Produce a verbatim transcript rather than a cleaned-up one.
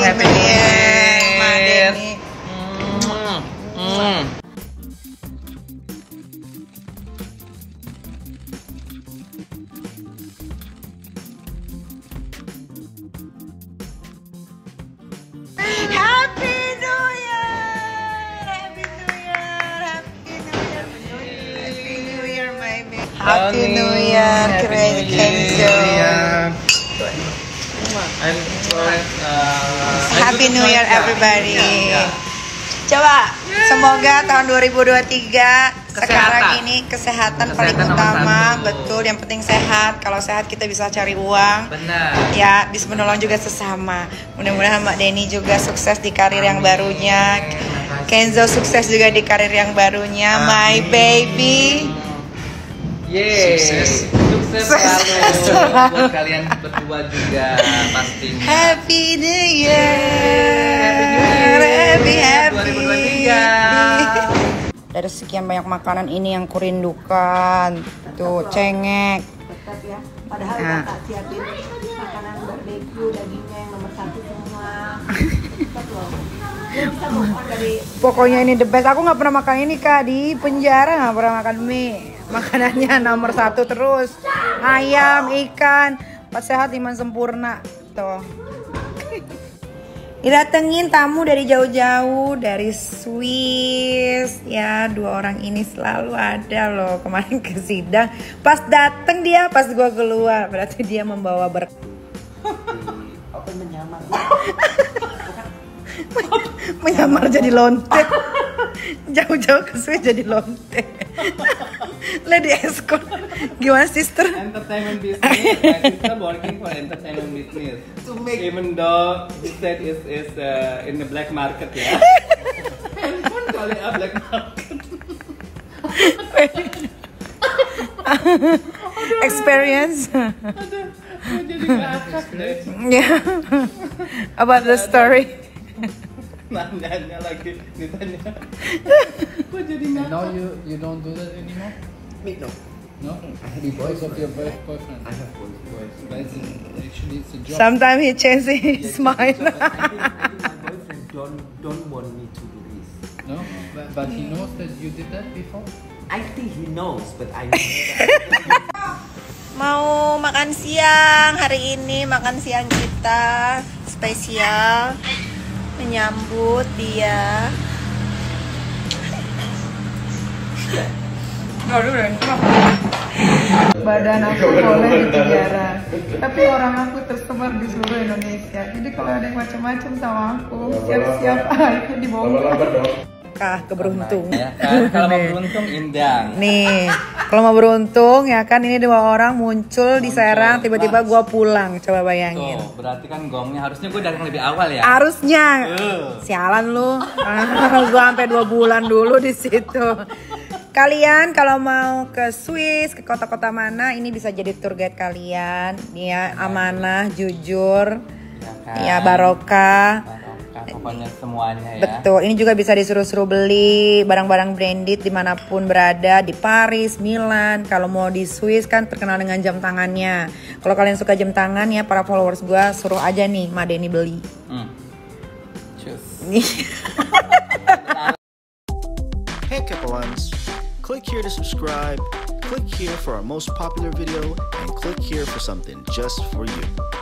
Happy New Year, Ma Denny. Mm. Mm. Happy New Year, Happy New Year, Happy New Year, Happy New Year, my baby. Happy New Year, Keren Kenzo. I'm sorry. Uh, Happy New Year, everybody. Coba, semoga tahun dua ribu dua puluh tiga sekarang ini kesehatan, Kesehatan paling nomor utama, satu. betul. Yang penting sehat. Kalau sehat kita bisa cari uang. Benar. Ya, bisa menolong juga sesama. Mudah-mudahan Mbak Denny juga sukses di karir yang barunya. Kenzo sukses juga di karir yang barunya. My baby. Yeay. Sukses. Sukses selalu buat kalian berdua juga pastinya. Happy New Year. Happy New Year. Happy happy. dua ribu dua puluh tiga. Dari sekian banyak makanan ini yang kurindukan. Tuh, cengek. Tetap ya. Padahal Nah. kakak siapin makanan barbeque, dagingnya yang nomor satu semua. Tetap loh. Dia bisa move on dari Pokoknya ini the best. Aku nggak pernah makan ini Kak, di penjara nggak pernah makan mie. Makanannya nomor satu terus. Ayam, ikan, empat sehat lima sempurna. Tuh. Didatengin tamu dari jauh-jauh, dari Swiss. Ya, dua orang ini selalu ada loh. Kemarin ke sidang, pas dateng dia, pas gua keluar, berarti dia membawa ber. open menyamar. Menyamar jadi lonte. Jauh-jauh ke Swiss jadi lonte. Lady escort. Gimana sister? Entertainment business. My sister working for entertainment business. To make- Even though he said is is uh, in the black market ya. Handphone kali ya black market. Experience. Aduh, jadi ngakak deh. Yeah. About the story. Nanya lagi ditanya. Kok jadi ngakak? Now you you don't do that anymore? Me no. No? Because of your boy- boyfriend. I have one voice. But it's a- actually it's a job. Sometimes he changes his mind. I think, I think my boyfriend don't don't want me to do this. No? But, but he knows that you did that before? I think he knows, but I know. Mau makan siang hari ini, makan siang kita spesial menyambut dia. Badan aku boleh di penjara, tapi orang aku tersebar di seluruh Indonesia. Jadi kalau ada yang macam-macam sama aku, siap-siap aja dibongkar. Kah keberuntung. Ya kan, kalau mau beruntung indang. Nih, kalau mau beruntung ya kan ini dua orang muncul di Muncul. Serang, tiba-tiba gua pulang. Coba bayangin. Tuh, berarti kan gongnya harusnya gue datang lebih awal ya. Harusnya. Uh. Sialan lu. Gua sampai dua bulan dulu di situ. Kalian kalau mau ke Swiss, ke kota-kota mana, ini bisa jadi tour guide kalian. Dia amanah, jujur, Ya kan? ya barokah. Barokah, pokoknya semuanya ya. Betul, ini juga bisa disuruh-suruh beli barang-barang branded dimanapun berada, di Paris, Milan. Kalau mau di Swiss kan terkenal dengan jam tangannya. Kalau kalian suka jam tangan ya, para followers gue suruh aja nih Ma Denny beli. Hmm. Cus. Hey Kepalans, click here to subscribe, click here for our most popular video, and click here for something just for you.